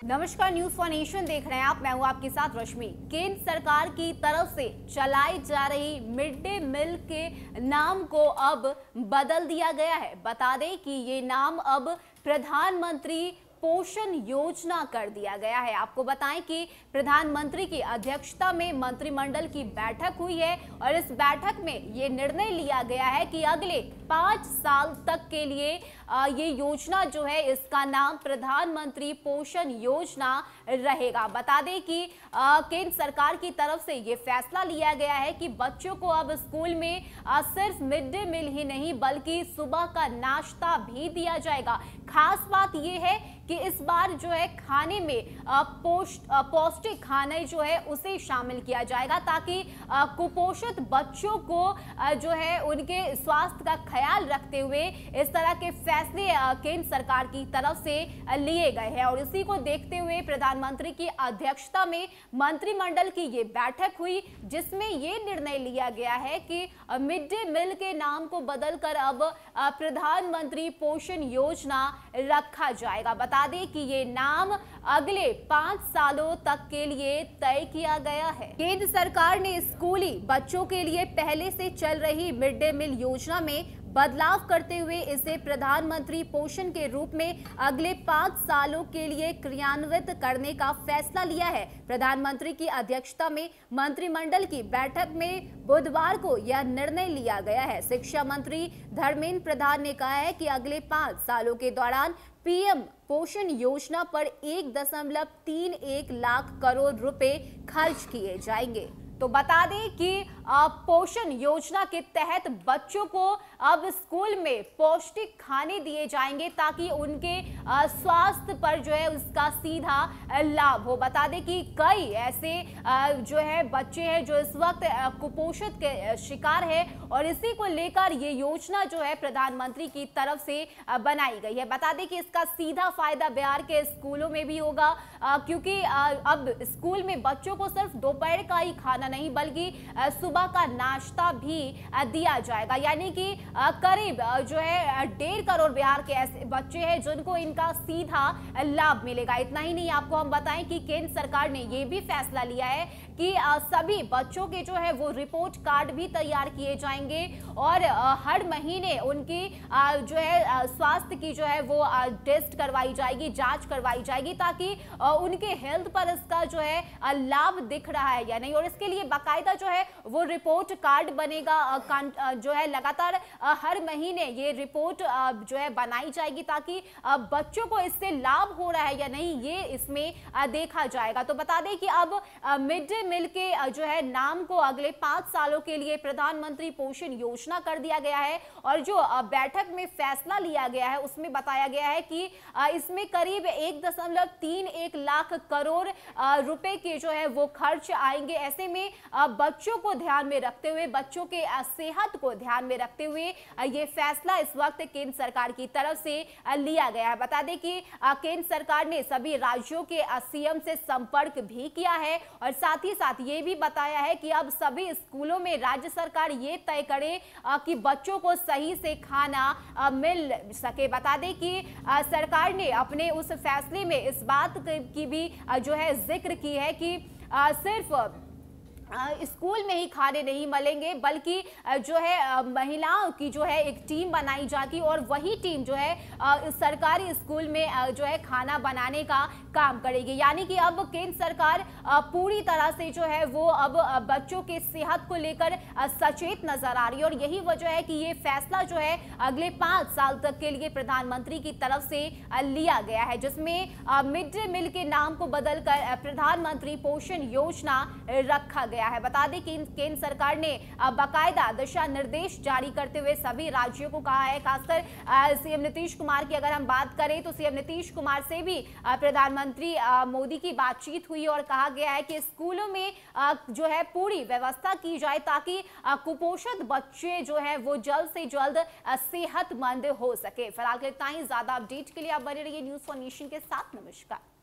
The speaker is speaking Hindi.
नमस्कार, न्यूज फॉर नेशन देख रहे हैं आप। मैं हूं आपके साथ रश्मि। केंद्र सरकार की तरफ से चलाई जा रही मिड डे मील के नाम को अब बदल दिया गया है। बता दें कि ये नाम अब प्रधानमंत्री पोषण योजना कर दिया गया है। आपको बताएं कि प्रधानमंत्री की अध्यक्षता में मंत्रिमंडल की बैठक हुई है और इस बैठक में ये निर्णय लिया गया है कि अगले 5 साल तक के लिए ये योजना जो है इसका नाम प्रधानमंत्री पोषण योजना रहेगा। बता दें कि केंद्र सरकार की तरफ से ये फैसला लिया गया है कि बच्चों को अब स्कूल में सिर्फ मिड डे मील ही नहीं बल्कि सुबह का नाश्ता भी दिया जाएगा। खास बात ये है कि इस बार जो है खाने में पौष्टिक खाने जो है उसे शामिल किया जाएगा ताकि कुपोषित बच्चों को जो है उनके स्वास्थ्य का ख्याल रखते हुए इस तरह के फैसले केंद्र सरकार की तरफ से लिए गए हैं। और इसी को देखते हुए प्रधानमंत्री की अध्यक्षता में मंत्रिमंडल की ये बैठक हुई जिसमें ये निर्णय लिया गया है कि मिड डे मील के नाम को बदलकर अब प्रधानमंत्री पोषण योजना रखा जाएगा। बता दें कि ये नाम अगले 5 सालों तक के लिए तय किया गया है। केंद्र सरकार ने स्कूली बच्चों के लिए पहले से चल रही मिड डे मील योजना में बदलाव करते हुए इसे प्रधानमंत्री पोषण के रूप में अगले 5 सालों के लिए क्रियान्वित करने का फैसला लिया है। प्रधानमंत्री की अध्यक्षता में मंत्रिमंडल की बैठक में बुधवार को यह निर्णय लिया गया है। शिक्षा मंत्री धर्मेंद्र प्रधान ने कहा है कि अगले 5 सालों के दौरान पीएम पोषण योजना पर 1.31 लाख करोड़ रुपए खर्च किए जाएंगे। तो बता दें कि पोषण योजना के तहत बच्चों को अब स्कूल में पौष्टिक खाने दिए जाएंगे ताकि उनके स्वास्थ्य पर जो है उसका सीधा लाभ हो। बता दें कि कई ऐसे जो है बच्चे हैं जो इस वक्त कुपोषित के शिकार है और इसी को लेकर ये योजना जो है प्रधानमंत्री की तरफ से बनाई गई है। बता दें कि इसका सीधा फायदा बिहार के स्कूलों में भी होगा क्योंकि अब स्कूल में बच्चों को सिर्फ दोपहर का ही खाना नहीं बल्कि सुबह का नाश्ता भी दिया जाएगा। यानी कि करीब जो है 1.5 करोड़ बिहार के ऐसे बच्चे हैं जिनको इनका सीधा लाभ मिलेगा। इतना ही नहीं, आपको हम बताएं कि केंद्र सरकार ने यह भी फैसला लिया है कि सभी बच्चों के जो है वो रिपोर्ट कार्ड भी तैयार किए जाएंगे और हर महीने उनकी जो है स्वास्थ्य की जो है वो टेस्ट करवाई जाएगी, जांच करवाई जाएगी ताकि उनके हेल्थ पर इसका जो है लाभ दिख रहा है या नहीं। और इसके लिए बाकायदा जो है वो रिपोर्ट कार्ड बनेगा, जो है लगातार हर महीने ये रिपोर्ट जो है बनाई जाएगी ताकि बच्चों को इससे लाभ हो रहा है या नहीं ये इसमें देखा जाएगा। तो बता दें कि अब मिड डे मील के जो है नाम को अगले 5 सालों के लिए प्रधानमंत्री पोषण योजना कर दिया गया है और जो बैठक में फैसला लिया गया है उसमें बताया गया है कि इसमें करीब 1.31 लाख करोड़ रुपए के जो है वो खर्च आएंगे। ऐसे में बच्चों को ध्यान में रखते हुए, बच्चों के सेहत को ध्यान में रखते हुए ये फैसला इस वक्त केंद्र सरकार की तरफ से लिया गया है। बता दें कि केंद्र सरकार ने सभी राज्यों के सीएम से संपर्क भी किया है और साथ ही साथ ये भी बताया है कि अब सभी स्कूलों में राज्य सरकार ये तय करे कि बच्चों को सही से खाना मिल सके। बता दें कि सरकार ने अपने उस फैसले में इस बात की भी जो है जिक्र की है कि सिर्फ स्कूल में ही खाने नहीं मिलेंगे बल्कि जो है महिलाओं की जो है एक टीम बनाई जाती और वही टीम जो है सरकारी स्कूल में जो है खाना बनाने का काम करेगी। यानी कि अब केंद्र सरकार पूरी तरह से जो है वो अब बच्चों के सेहत को लेकर सचेत नजर आ रही है और यही वजह है कि ये फैसला जो है अगले 5 साल तक के लिए प्रधानमंत्री की तरफ से लिया गया है जिसमें मिड डे मील के नाम को बदलकर प्रधानमंत्री पोषण योजना रखा गया है। बता दें कि केंद्र सरकार ने बाकायदा दिशा निर्देश जारी करते हुए सभी राज्यों को कहा है, खासकर सीएम नीतीश कुमार की अगर हम बात करें तो सीएम नीतीश कुमार से भी प्रधानमंत्री मोदी की बातचीत हुई और कहा गया है कि स्कूलों में जो है पूरी व्यवस्था की जाए ताकि कुपोषित बच्चे जो है वो जल्द से जल्द सेहतमंद हो सके। फिलहाल इतना ही, ज्यादा अपडेट के लिए आप बने रहिए न्यूज फॉर नेशन के साथ। नमस्कार।